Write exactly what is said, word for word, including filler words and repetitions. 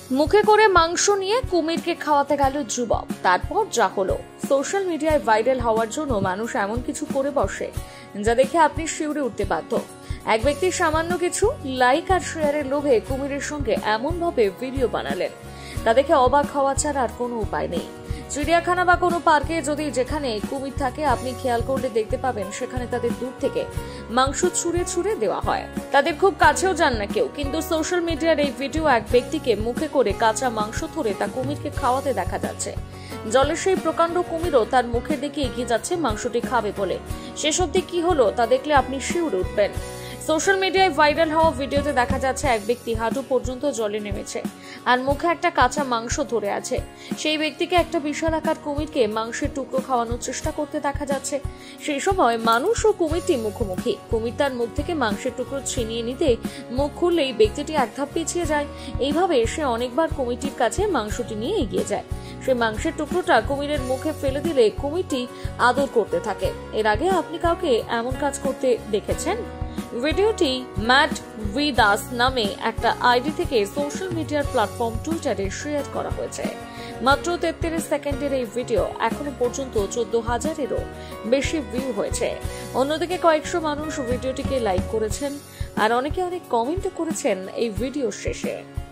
মুখে করে মাংস নিয়ে কুমিরকে খাওয়াতে গেল যুবক। তারপর যা হলো, সোশ্যাল মিডিয়ায় ভাইরাল হওয়ার জন্য মানুষ এমন কিছু করে বসে যা দেখে আপনি শিউরে উঠতে বাধ্য। এক ব্যক্তি সামান্য কিছু লাইক আর শেয়ারের লোভে কুমিরের সঙ্গে এমন ভাবে ভিডিও বানালেন, তা দেখে অবাক হওয়া ছাড়া আর কোনো উপায় নেই। চিড়িয়াখানা বা কোনো পার্কে যদি যেখানে কুমির থাকে আপনি খেয়াল করলে দেখতে পাবেন সেখানে তাদের দূর থেকে মাংস ছুঁড়ে ছুঁড়ে দেওয়া হয়। তাদের খুব কাছেও যান না কেউ। কিন্তু সোশ্যাল মিডিয়ার এই ভিডিও এক ব্যক্তিকে মুখে করে কাঁচা মাংস ধরে তা কুমিরকে খাওয়াতে দেখা যাচ্ছে। জলের সেই প্রকাণ্ড কুমিরও তার মুখের দিকে এগিয়ে যাচ্ছে মাংসটি খাবে বলে। শেষ অবধি কি হলো তা দেখলে আপনি শিউরে উঠবেন। সোশ্যাল মিডিয়ায় ভাইরাল হওয়া ভিডিওতে দেখা যাচ্ছে এক ব্যক্তি হাঁটু পর্যন্ত জলে নেমেছে আর মুখে একটা কাঁচা মাংস ধরে আছে। সেই ব্যক্তিকে একটা বিশাল আকার কুমিরকে মাংসের টুকরো খাওয়ানোর চেষ্টা করতে দেখা যাচ্ছে। সেই সময় মানুষ ও কুমিরটি মুখোমুখি। কুমির তার মুখ থেকে মাংসের টুকরো ছিনিয়ে নিতে মুখ খুললেই ব্যক্তিটি এক ধাপ পিছিয়ে যায়। এইভাবে সে অনেকবার কুমিরটির কাছে মাংসটি নিয়ে এগিয়ে যায়। সে মাংসের টুকরোটা কুমিরের মুখে ফেলে দিলে কুমিরটি আদর করতে থাকে। এর আগে আপনি কাউকে এমন কাজ করতে দেখেছেন? ভিডিওটি ম্যাট ভি দাস নামে একটা আইডি থেকে সোশ্যাল মিডিয়ার প্ল্যাটফর্ম টুইটারে শেয়ার করা হয়েছে। মাত্র তেত্রিশ সেকেন্ডের এই ভিডিও এখনো পর্যন্ত চোদ্দ হাজারেরও বেশি ভিউ হয়েছে। অন্যদিকে কয়েকশো মানুষ ভিডিওটিকে লাইক করেছেন আর অনেকে অনেক কমেন্টও করেছেন এই ভিডিওর শেষে।